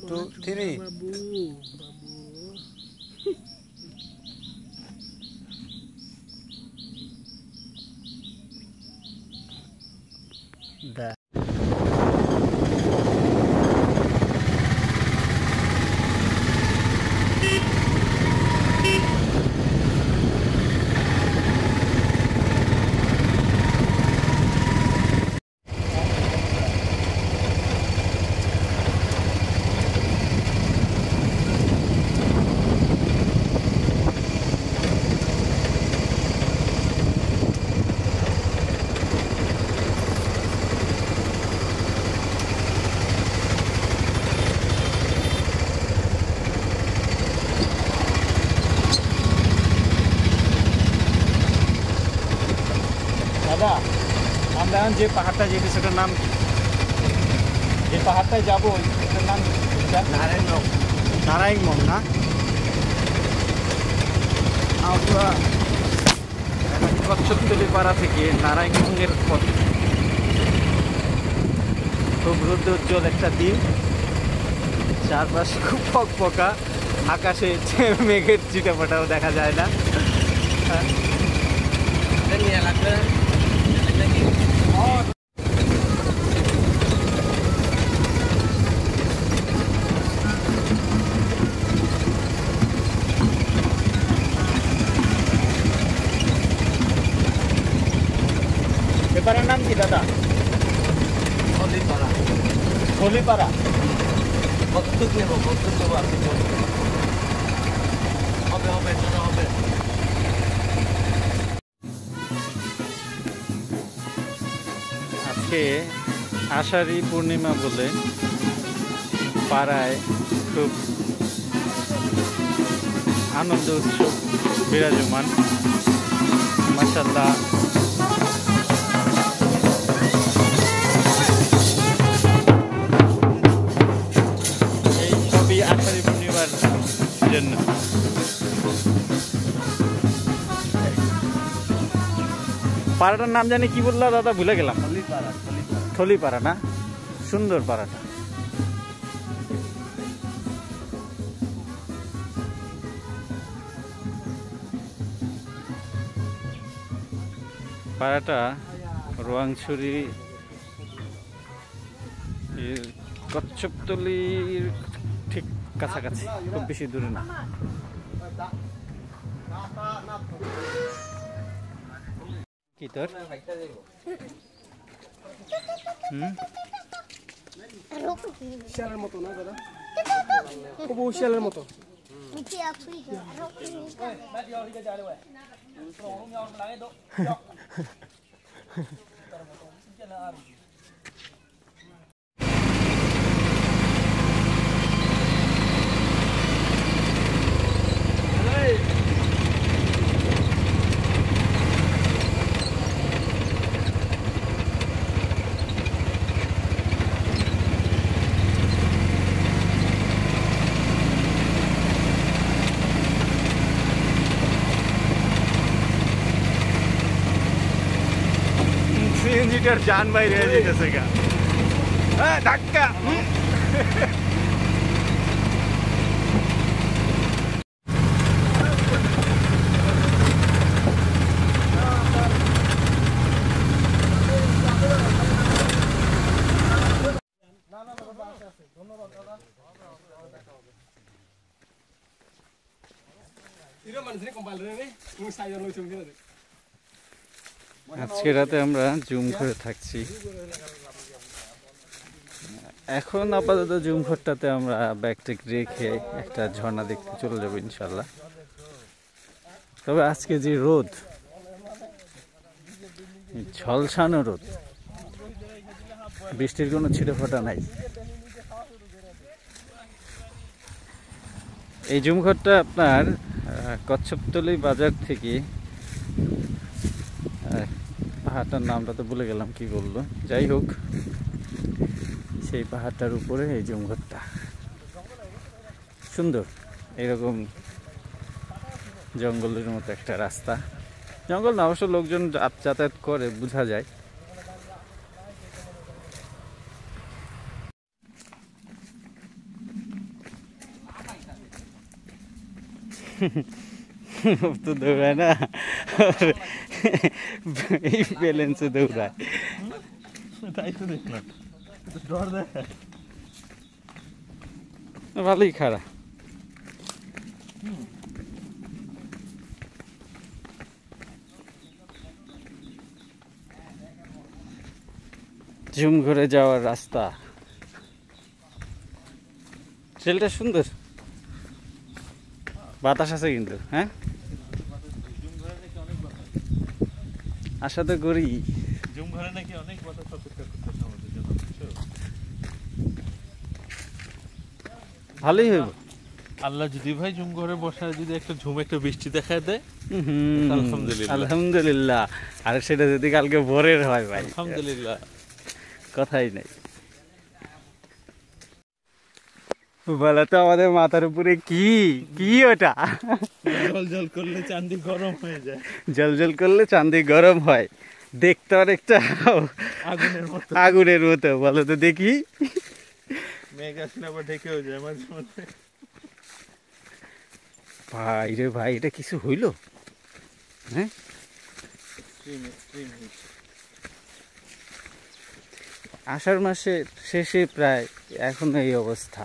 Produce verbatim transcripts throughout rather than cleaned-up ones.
two, three. Babu, babu. Da. দাদা আমরা এখন যে পাহাড়টা যেতে সেটার নাম কি? যে পাহাড়টায় যাবো সেটার নাম নারায়ণমং। নারায়ণমং না? আমরা কচ্ছপতলি পাড়া থেকে নারায়ণমংয়ের পথ। খুব রৌদ্রোজ্জ্বল একটা দিন, চারপাশে খুব ফকফকা, আকাশে মেঘের চিটাপাটাও দেখা যায় না। এবারের নাম কি দাদা? হলিপাড়া। হলিপাড়া কতটুক নেব? কতটুক নেব? আপনি হবে হবে হবে। আজকে আষাঢ়ী পূর্ণিমা বলে পাড়ায় খুব আনন্দ উৎসব বিরাজমান। মাশাআল্লাহ, এই সবই আষাঢ়ী পূর্ণিমার জন্য। পাড়াটার নাম জানি কি বললা দাদা, ভুলে গেলাম। থলিপাড়া না? সুন্দর পাড়াটা। পাড়াটা রোয়াংছড়ি কচ্ছপতলির ঠিক কাছাকাছি, খুব বেশি দূরে না। কি তোর? হুম, শিয়ালের মতো না দাদা? খুব শিয়ালের মতো। সিএনজিটার জান বাইরে হয়ে যেতেছে গা। হ্যাঁ, ধাক্কা। আজকে রাতে আমরা জুমঘরে থাকছি। এখন আপাতত জুমঘরটাতে আমরা ব্যাগ টেক রেখে একটা ঝর্ণা দেখতে চলে যাবো ইনশাল্লাহ। তবে আজকে যে রোদ, ঝলসানো রোদ, বৃষ্টির কোনো ছিটে ফোঁটা নাই। এই জুমঘরটা আপনার কচ্ছপতলি বাজার থেকে, পাহাড়টার নামটা তো ভুলে গেলাম কি বললো, যাই হোক সেই পাহাড়টার উপরে এই জুমঘরটা। সুন্দর, এরকম জঙ্গলের মতো একটা রাস্তা। জঙ্গল না অবশ্য, লোকজন যাতায়াত করে বোঝা যায়। তো দৌড়ায় না, এই ব্যালেন্সে দৌড়ায়। তাই তো দেখলাম, ডর দেখায়। ভালোই খারাপ। জুমঘরে যাওয়ার রাস্তা, ট্রেলটা সুন্দর, বাতাস আছে কিন্তু। হ্যাঁ, আশা তো করি জুমঘরে নাকি অনেক বাতাস অপেক্ষা করতেছে আমাদের জন্য। ভালোই হইব। আল্লাহ যদি ভাই জুমঘরে বসায় যদি একটা ঝুম একটা বৃষ্টি দেখায় দেয়, আলহামদুলিল্লাহ আলহামদুলিল্লাহ। আর সেটা যদি কালকে ভোরের হয় ভাই, আলহামদুলিল্লাহ, কথাই নাই। বলা তো আমাদের মাথার উপরে কি কি ওটা, জল জল করলে চাঁদি গরম হয়ে যায়। জল জল করলে চাঁদি গরম হয়, দেখতে অনেকটা আগুনের মতো, আগুনের মতো। বলো তো দেখি, মেঘ আসলে আবার ঢেকেও যায় মাঝে মধ্যে। ভাই রে ভাই, এটা কিছু হইল? হ্যাঁ, আষাঢ় মাসের শেষে প্রায়, এখন এই অবস্থা।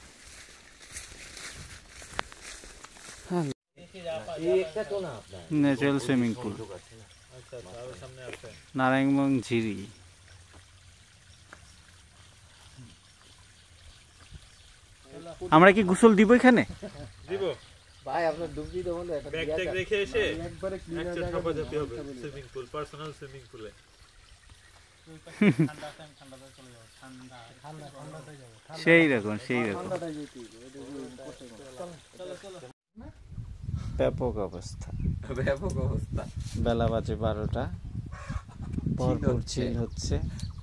ন্যাচারাল সুইমিং পুল, নারায়ণগঞ্জ ঝিরি। আমরা কি গোসল দিব এখানে? দিব ভাই, আপনার ডুব দিতে বলে একটা ব্যাগ ট্যাগ রেখে এসে একবারে ক্লিন ঠাপা যেতে হবে সুইমিং পুল, পার্সোনাল সুইমিং পুলে। ঠান্ডা ঠান্ডা চলে যাবে, ঠান্ডা ঠান্ডা ঠান্ডাতে যাবে, সেই রকম সেই রকম ব্যাপক অবস্থা, ব্যাপক অবস্থা। বেলা বাজে বারোটা, ভরপুর চিল হচ্ছে।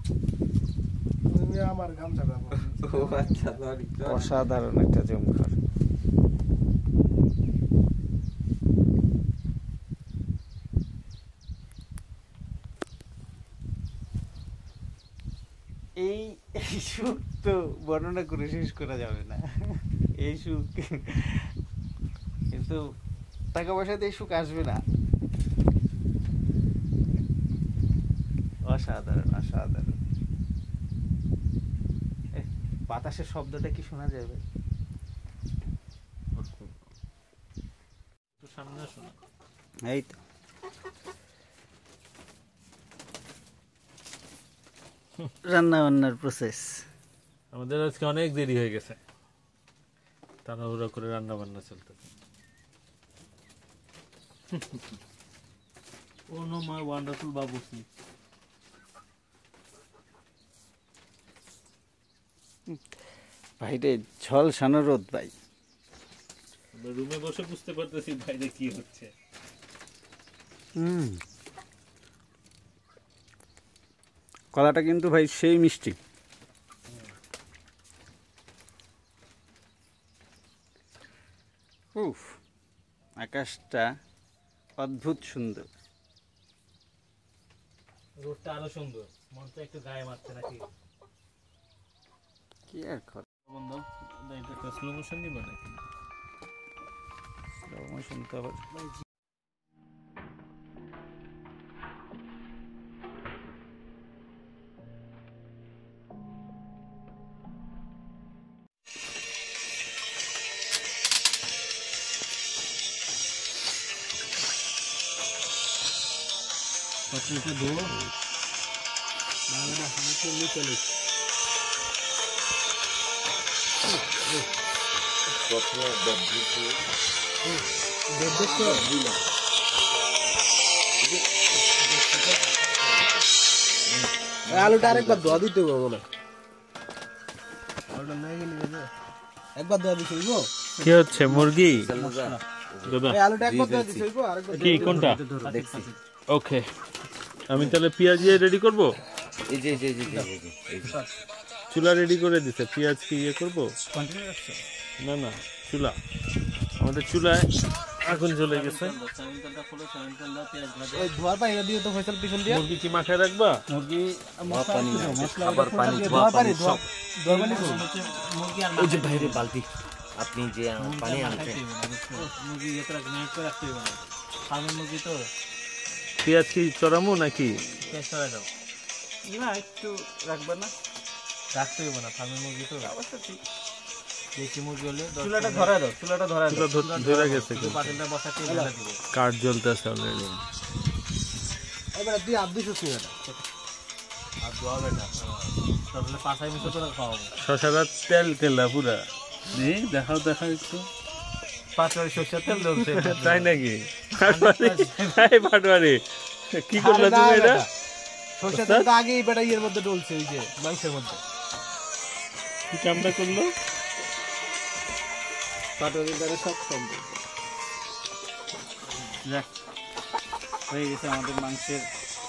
অসাধারণ একটা জমঘর। এই এই সুখ তো বর্ণনা করে শেষ করা যাবে না। এই সুখ কিন্তু টাকা পয়সাতে এই সুখ আসবে না। অসাধারণ অসাধারণ। বাতাসের শব্দটা কি শোনা যাবে? সামনে শোনা। এই তো রান্না বান্নার প্রসেস। আমাদের আজকে অনেক দেরি হয়ে গেছে, তাড়াহুড়া করে রান্না বান্না চলতেছে। ও নো মাই ওয়ান্ডারফুল বাবুসি। ভাইরে ঝলসানো রোদ ভাই। রুমে বসে বুঝতে পারতেছি বাইরে কি হচ্ছে। হুম, কলাটা কিন্তু ভাই সেই মিষ্টি। উফ, আকাশটা অদ্ভুত সুন্দর। রোদটা আরো সুন্দর, মনটা একটু গায়ে মারছে নাকি? কি আর কর, বন্ধু এটা স্লো মোশন নিব নাকি? স্লো মোশন তো আবার पत्नी दो बांग्ला हमको नहीं चले প্রথমে ডব্লিউ देखो আলুটা আরেকবার ধোয়া দিতে হবে বলে আলুটা নাই গেলি রে একবার ধোয়া দিতে হইব কি হচ্ছে মুরগি দাদা এই আলুটা একবার ধোয়া দিতে হইব আরেকবার কি কোনটা দেখছি ওকে আমি তাহলে পেঁয়াজ দিয়ে রেডি করব এই যে এই যে এই যে চুলা রেডি করে দিতে পেঁয়াজ কি ইয়ে করব না না চুলা আমাদের চুলায় আগুন জ্বলে গেছে ওই ধোয়ার পানি দিও তো ফয়সাল পিছন দিয়া মুরগি কি মাখায় রাখবা মুরগি পানি খাবার পানি ধোয়া পানি ধোয়া ধোয়া পানি মুরগি আর ওই যে বাইরে বালতি আপনি যে পানি আনছেন মুরগি ইয়ে করে ম্যানেজ করে রাখতে হবে না ফার্মের মুরগি তো পেঁয়াজ কি চড়ামো নাকি পেঁয়াজ চড়াই দাও না একটু রাখবে না রাখতে হবে না ফার্মের মুরগি তো অবশ্যই ঠিক দেশি মুরগি হলে চুলাটা ধরায় দাও চুলাটা ধরায় দাও চুলা ধরে গেছে পাতিলটা বসাতে ঢেলে দিব কাঠ জ্বলতেছে অলরেডি এবারে তুই আপ দিছিস এটা আর দোয়া বেটা তাহলে পাঁচাই মিশো করে খাওয়াবো শশাটা তেল তেলা পুরা জি দেখাও দেখাও একটু পাঁচবারে সরষের তেল জ্বলছে তাই নাকি এই পাটওয়ারি কি করলা তুমি এটা সরষের তেলটা আগেই বেটা ইয়ের মধ্যে ডলছে ওই যে মাংসের মধ্যে কি কামটা করলো পাটওয়ারি দ্বারা সব সম্ভব যাক হয়ে গেছে আমাদের মাংসের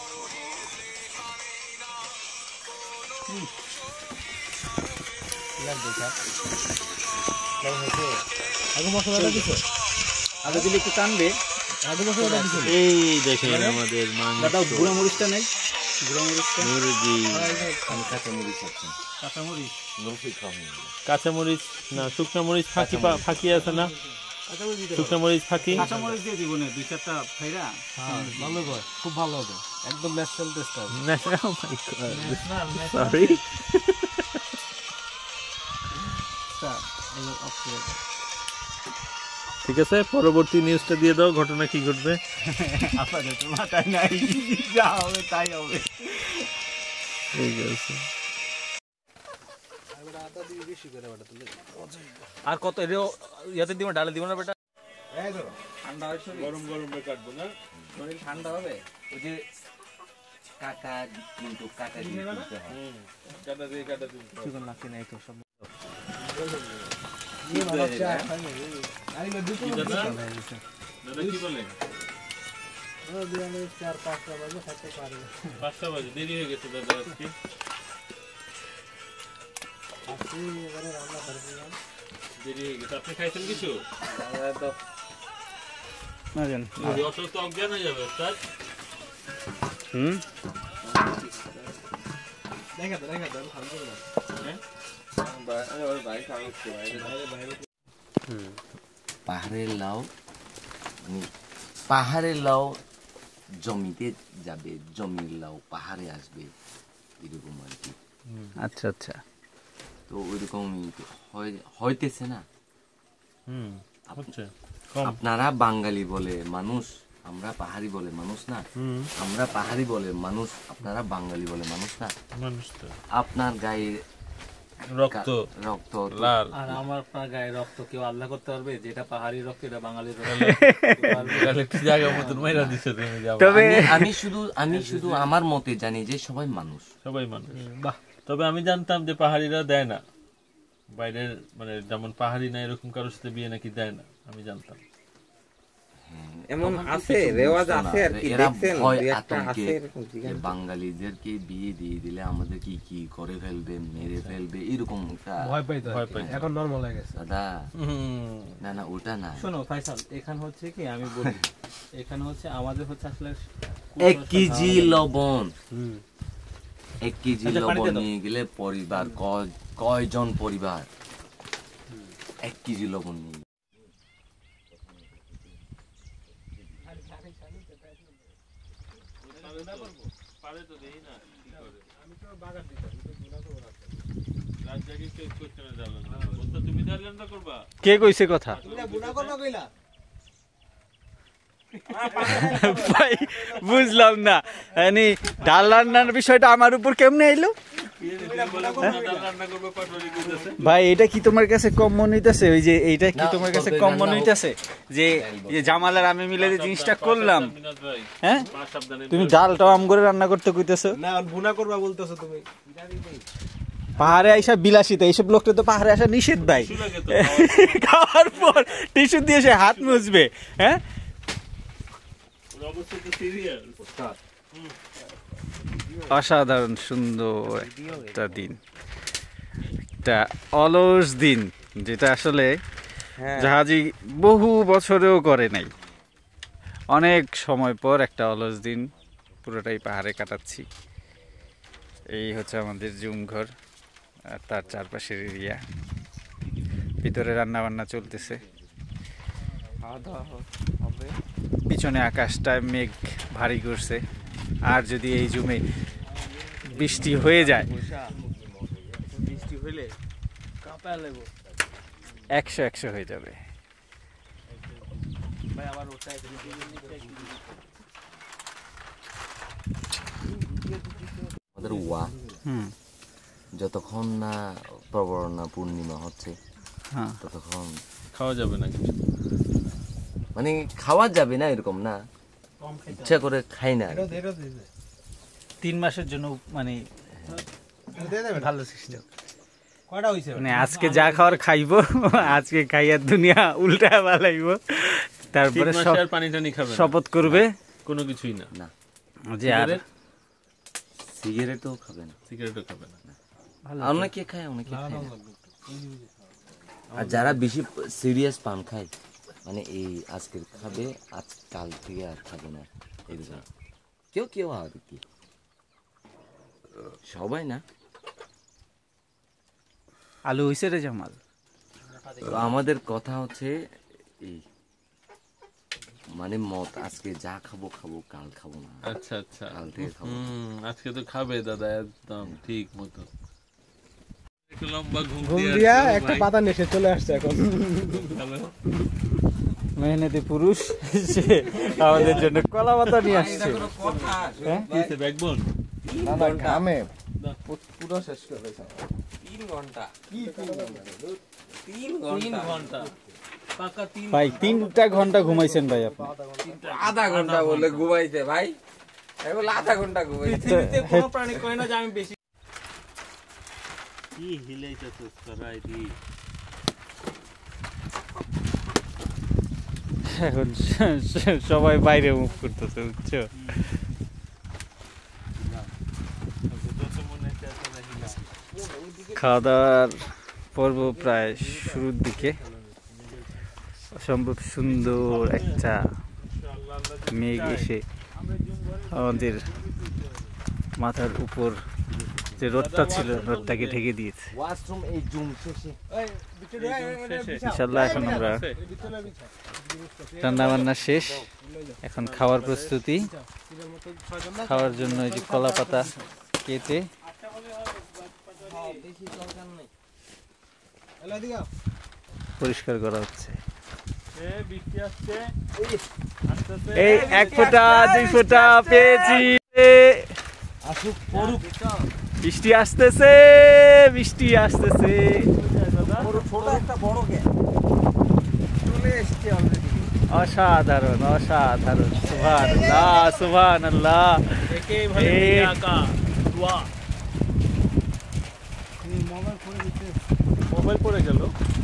আগে মশলাটা দিছো আগে দিলে একটু টানবে আগে মশলাটা দিছো এই দেখেন আমাদের মাংস দাদা গুঁড়া মরিচটা নেই গুঁড়া মরিচটা মুরগি আমি কাঁচা মরিচ আছে কাঁচা মরিচ নরফি খাওয়া কাঁচা মরিচ না শুকনো মরিচ ফাঁকি পা- ফাঁকি আছে না শুকনো মরিচ ফাঁকি কাঁচা মরিচ দিয়ে দিব না দুই চারটা ফাইরা হ্যাঁ ভালো করে খুব ভালো হবে একদম ন্যাচারাল টেস্ট হবে সরি ঠিক আছে পরবর্তী নিউজটা দিয়ে দাও ঘটনা কি ঘটবে আপনাদের তো মাথায় নাই যা হবে তাই হবে ঠিক আছে আর কত ইয়াতে দিব ডালে দিব না বেটা এই ধরো ঠান্ডা হয়েছে গরম গরম কাটবো না শরীর ঠান্ডা হবে ওই যে কাকা কিন্তু কাকা দিয়ে তুলতে হয় কাটা দিয়ে কাটা দিয়ে চিকন লাগছে না তো সব দাদা কি বলে পাঁচটা বাজে দেরি হয়ে গেছে দাদা আজকে দেরি হয়ে গেছে আপনি খাইছেন কিছু না জান অসুস্থ অজ্ঞান হয়ে যাবে স্যার হুম দেখা দাও দেখা দাও ভালো করে পাহাড়ের লাউ মানে পাহাড়ের লাউ জমিতে যাবে জমির লাউ পাহাড়ে আসবে এরকম আর কি আচ্ছা আচ্ছা তো ওইরকম হইতেছে না হুম হচ্ছে আপনারা বাঙালি বলে মানুষ আমরা পাহাড়ি বলে মানুষ না আমরা পাহাড়ি বলে মানুষ আপনারা বাঙালি বলে মানুষ না মানুষ তো আপনার গায়ে রক্ত রক্ত লাল আর আমার আপনার গায়ে রক্ত কেউ আল্লাহ করতে পারবে যেটা পাহাড়ি রক্ত এটা বাঙালির রক্ত জায়গা মতন মাইরা দিছো তুমি যাও তবে আমি- আমি শুধু আমি শুধু আমার মতে জানি যে সবাই মানুষ সবাই মানুষ বাহ তবে আমি জানতাম যে পাহাড়িরা দেয় না বাইরের মানে যেমন পাহাড়ি না এরকম কারোর সাথে বিয়ে নাকি দেয় না আমি জানতাম এমন তখন আছে কিছু রেওয়াজ বুঝতো আছে না। আর কি এরা দেখছেন ভয় দুই একটা আতঙ্কে আছে এরকম যে জিজ্ঞাসা বাঙালিদেরকে বিয়ে দিয়ে দিলে আমাদের কি কি করে ফেলবে মেরে ফেলবে এরকম একটা ভয় পাইতো ভয় পাই এখন নরমাল হয়ে গেছে দাদা না না ওটা না শোনো ফাইসাল এখানে হচ্ছে কি আমি বলি এখানে হচ্ছে আমাদের হচ্ছে আসলে এক কেজি লবণ এক কেজি আচ্ছা, লবণ পানিতে দাও। নিয়ে গেলে পরিবার কয় কয়জন পরিবার এক কেজি লবণ নিয়ে কে কইছে কথা ভাই বুঝলাম না মানে ডাল রান্নার বিষয়টা আমার উপর কেমনে আইলো ভাই এটা কি তোমার কাছে কম মনে হইতাছে ওই যে এইটা কি না, তোমার কাছে তবে কম রান্না মনে হোক। হইতাছে যে যে জামাল আর আমি মিলে যে জিনিসটা করলাম হ্যাঁ তুমি ডালটাও আম করে রান্না করতে কইতেছো না ভুনা করবা বলতেছো তুমি পাহাড়ে আইসা বিলাসিতা এইসব লোকটা তো পাহাড়ে আসা নিষেধ ভাই খাওয়ার পর টিস্যু দিয়ে সে হাত মুছবে হ্যাঁ অসাধারণ সুন্দর একটা দিন একটা অলস দিন যেটা আসলে জাহাজি বহু বছরেও করে নাই অনেক সময় পর একটা অলস দিন পুরোটাই পাহাড়ে কাটাচ্ছি এই হচ্ছে আমাদের জুমঘর আর তার চারপাশের এরিয়া ভিতরে রান্না বান্না চলতেছে। খাওয়া দাওয়া হবে। পিছনে আকাশটা মেঘ ভারী করছে, আর যদি এই জুমে বৃষ্টি হয়ে যায় বৃষ্টি হইলে কাঁপা লাগবো, একশো একশো হয়ে যাবে। ভাই আবার ওটাই আমাদের ওয়া হুম যতক্ষণ না প্রবরণা পূর্ণিমা হচ্ছে হ্যাঁ ততক্ষণ খাওয়া যাবে না কিছু, মানে খাওয়া যাবে না এরকম না, ইচ্ছা করে খাই না। তিন মাসের জন্য মানে ভালো সিস্টেম। কয়টা হইছে মানে আজকে যা খাওয়ার খাইবো, আজকে খাইয়া দুনিয়া উল্টা বালাইবো, তারপরে তিন মাসে আর পানি টানি খাবে না, শপথ করবে কোনো কিছুই না। না যে আর সিগারেটও খাবে না, সিগারেটও খাবে না। অনেকে খায় অনেকে খায় না। আর যারা বেশি সিরিয়াস পান খায়, মানে এই আজকের খাবে, আজ কাল থেকে আর খাবে না, এরকম কেউ কেউ আর কি, সবাই না। আলু হইছে রে জামাল। তো আমাদের কথা হচ্ছে এই মানে মত, আজকে যা খাবো খাবো, কাল খাবো না, আচ্ছা আচ্ছা, কাল থেকে খাবো। হুম, আজকে তো খাবে দাদা একদম ঠিক মতো। একটু লম্বা ঘুম ঘুম দিয়ে দিয়া আসছে, একটা ভাই। পাতা নেশে চলে আসছে এখন। হ্যালো। মেহনতি পুরুষ সে আমাদের জন্য কলা পাতা নিয়ে আসছে। হ্যাঁ? কি হয়েছে, ব্যাকবোন? না না ঘামে পুরো শেষ করে দিয়েছে। তিন ঘন্টা কি তিন ঘন্টা? তিন তিন ঘন্টা ঘন্টা পাকা তিন ভাই তিনটা ঘন্টা ঘুমাইছেন ভাই আপনি। আধা ঘন্টা বলে ঘুমাইছে ভাই, আমি বলে আধা ঘন্টা ঘুমাইছে। পৃথিবীতে কোনো প্রাণী কয় না যে আমি বেশি। কি হিলাইতে তো করাই দি। এখন সবাই বাইরে মুখ করতেছে, বুঝছো? খাওয়া দাওয়ার পর্ব প্রায় শুরুর দিকে। অসম্ভব সুন্দর একটা মেঘ এসে আমাদের মাথার উপর যে রোদটা ছিল, রোদটাকে ঢেকে দিয়েছে। ওয়াশরুম এই জুম শেষে ইনশাল্লাহ এখন আমরা রান্না বান্না শেষ, এখন খাওয়ার প্রস্তুতি। খাওয়ার জন্য এই যে কলা পাতা কেটে পরিষ্কার করা হচ্ছে। এই এক ফোঁটা দুই ফোঁটা পেয়েছি, বৃষ্টি আসতেছে, বৃষ্টি আসতেছে। অসাধারণ অসাধারণ, সুবহানাল্লাহ সুবহানাল্লাহ। এই মোবাইল পড়ে গেল।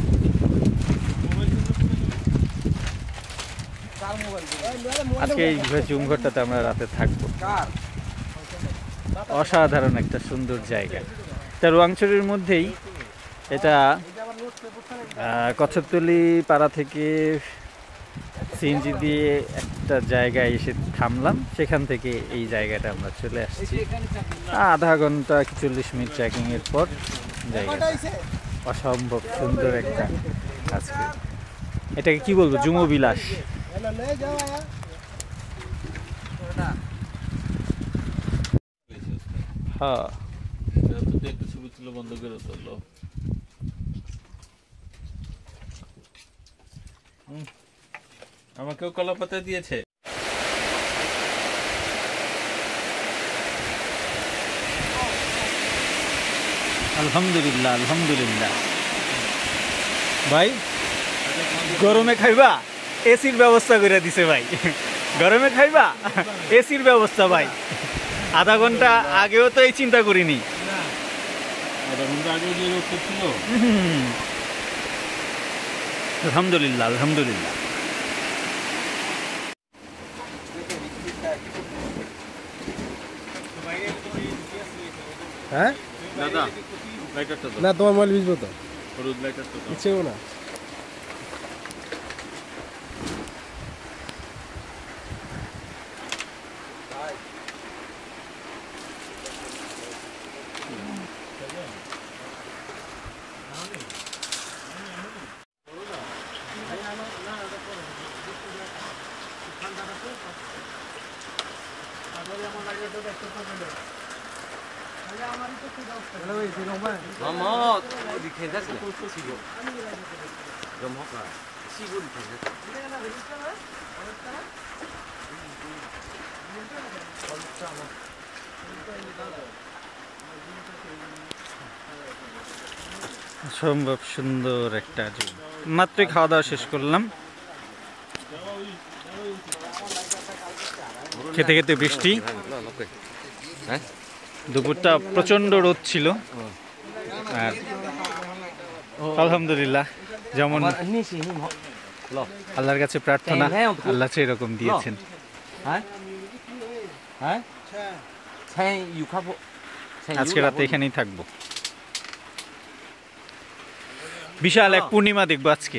আজকে এই জুমঘরটাতে আমরা রাতে থাকবো। অসাধারণ একটা সুন্দর জায়গা। এটা রোয়াংছড়ির মধ্যেই। এটা কচ্ছপতলি পাড়া থেকে সিএনজি দিয়ে একটা জায়গায় এসে থামলাম, সেখান থেকে এই জায়গাটা আমরা চলে আসছি। আধা ঘন্টা কি চল্লিশ মিনিট ট্রেকিং এর পর জায়গাটা অসম্ভব সুন্দর একটা। আজকে এটাকে কি বলবো, জুমো বিলাস। হ্যাঁ একটু ছবি তুলে বন্ধ করে তোলো। আমাকেও কলা পাতা দিয়েছে। আলহামদুলিল্লাহ আলহামদুলিল্লাহ। ভাই গরমে খাইবা, এসির ব্যবস্থা করে দিছে ভাই। গরমে খাইবা, এসির ব্যবস্থা ভাই। আধা ঘন্টা আগেও তো এই চিন্তা করিনি। আধা ঘন্টা আগে যে রোদ ছিল। আলহামদুলিল্লাহ আলহামদুলিল্লাহ। হ্যাঁ দাদা লাইটারটা দাও। না তোমার মোবাইল ভিজবো তো, হলুদ লাইটারটা দাও। ইচ্ছেও না। Mama, di kendas le. Sigo. Jumghor ka. Sigo di kendas. অসম্ভব সুন্দর একটা জুম। মাত্রই খাওয়া দাওয়া শেষ করলাম, খেতে খেতে বৃষ্টি। দুপুরটা প্রচন্ড রোদ ছিল, আর আলহামদুলিল্লাহ যেমন আল্লাহর কাছে প্রার্থনা, আল্লাহ সেরকম দিয়েছেন। আজকে রাতে এখানেই থাকবো। বিশাল এক পূর্ণিমা দেখবো আজকে।